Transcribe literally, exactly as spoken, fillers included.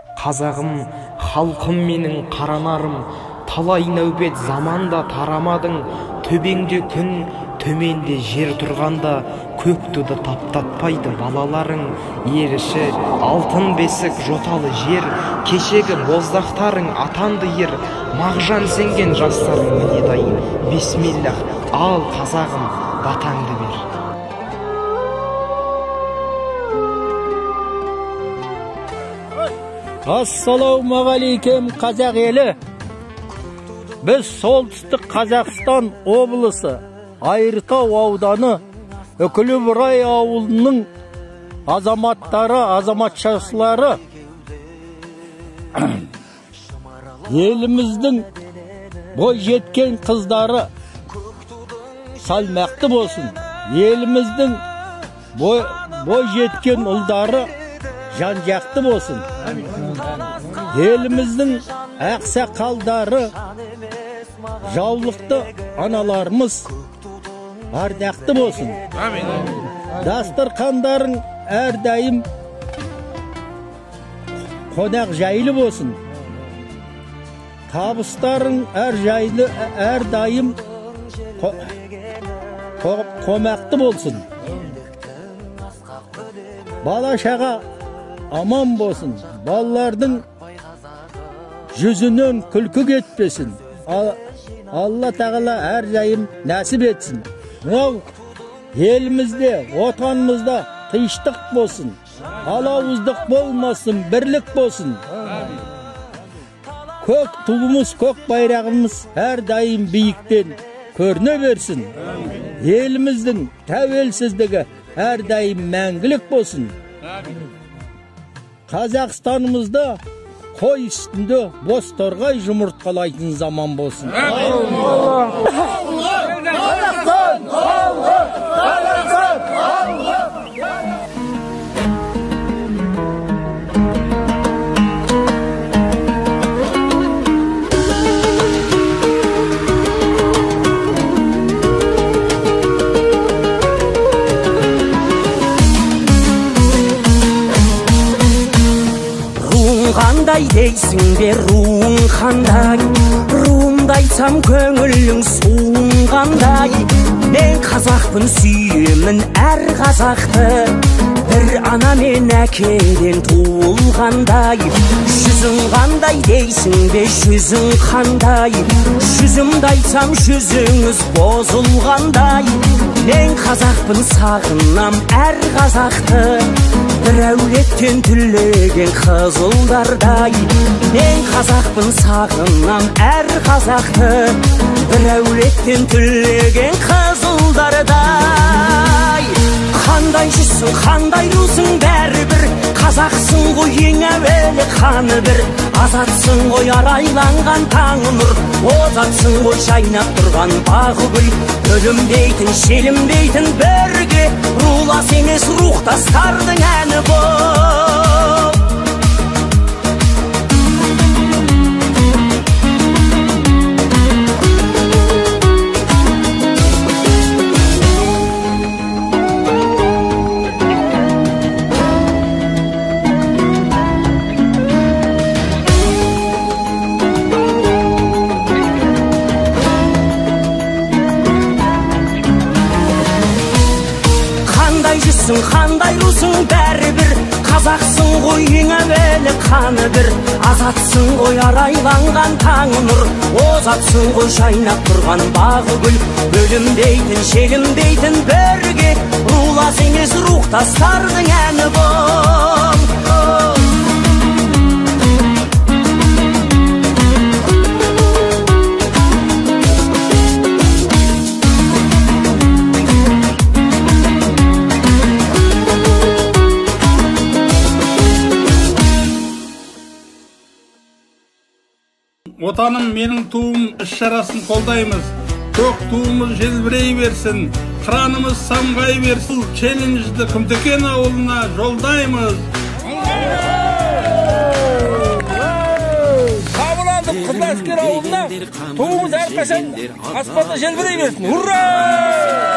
Қазағым, халқым менің қаранарым, талай нәубет заманда тарамадың, төбеңде күн, төменде жер тұрғанда, көк туды таптатпайды балаларың, еріші, алтын бесік жоталы жер, кешегі боздақтарың атанды ер, мағжан сенген жастарың міне дайын, бисмиллах, ал қазағым, батаңды бер. Ассалаумағалейкем, қазақ елі. Біз солтүстік Қазақстан облысы Айыртау ауданы Үкілібұрай ауылының азаматтары, азаматшасылары еліміздің бой жеткен қыздары салмақты болсын. Еліміздің бой, бой жеткен ұлдары жан-жақты болсын. Еліміздің ақсақалдары, жаулықты аналарымыз ардақты болсын. Дастархандарың әрдайым қонақ жайлы болсын. Табыстарың әр жайлы, әрдайым қомақты болсын. Бала шаға аман болсын. Балалардың жүзінен күлкі кетпесін. Алла тағала әр жайым нәсіп етсін. Мынау елімізде, отанымызда тыныштық болсын. Алауыздық болмасын, бірлік болсын. Көк туымыз, көк байрағымыз әрдайым биіктен көріне берсін. Еліміздің тәуелсіздігі әрдайым мәңгілік болсын. Қазақстанымызда қой үстінде боз торғай жұмыртқалайтын заман болсын. Қандай дейсің бе руың қандай, руымды айтсам көңілің суың қандай. Мен қазақпын, сүйемін әр қазақты, бір ана мен әкеден туылғандай. Жүзің қандай дейсің бе, жүзің қандай, жүзімді айтсам жүзіңіз бозылғандай. Мен қазақпын, сағынам әр қазақты, бір әулеттен түлеген қызылдардай. Мен қазақпын, сағынам әр қазақты, бір әулеттен түлеген қызылдардай. Қандай жүзсің, қандай русың, бәрібір қазақсың ғой, ең әуелі қаны бір. Азатсың ғой, арайланған таңы нұр, озатсың ғой, жайнап тұрған бағы гүл. Өлімдейтін, желімдейтін бірге, рулас емес рухтастардың әні бол. Қандай русың, бәрібір қазақсың ғой, ең әуелі қаны бір. Азатсың ғой, арайланған таңы нұр, озатсың ғой, жайнап тұрған бағы гүл. Өлімдейтін, желімдейтін бірге, рулас емес рухтастардың әні бол. Отаным менің туым іс-шарасын қолдаймыз. Көк туымыз желбірей берсін, қыранымыз самғай берсін. Челленджді Құмтөкен ауылына жолдаймыз. Қабыландық Қызыләскер ауылына туымыз әрқашан аспанда желбірей берсін. Ура!